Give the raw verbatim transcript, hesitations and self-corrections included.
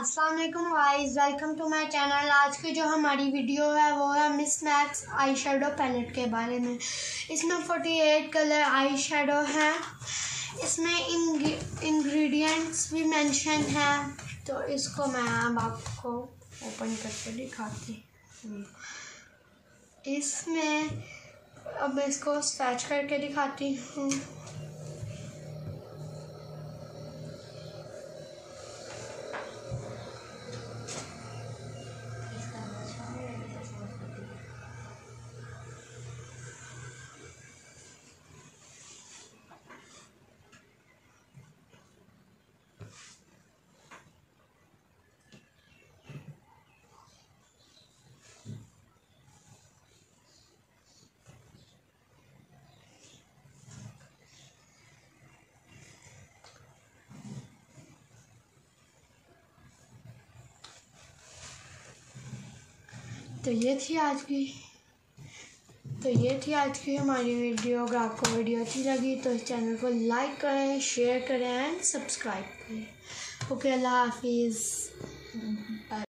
अस्सलाम वालेकुम guys, welcome to my channel. आज की जो हमारी वीडियो है वो है miss max eye shadow palette के बारे में। इसमें अड़तालीस कलर आई शेडो हैं। इसमें इंग्रेडिएंट्स भी मेंशन हैं, तो इसको मैं अब आपको ओपन करके दिखाती हूँ। इसमें अब इसको स्क्रैच करके दिखाती हूँ। तो ये थी आज की तो ये थी आज की हमारी वीडियो। अगर आपको वीडियो अच्छी लगी तो इस चैनल को लाइक करें, शेयर करें एंड सब्सक्राइब करें। ओके, अल्लाह हाफिज़।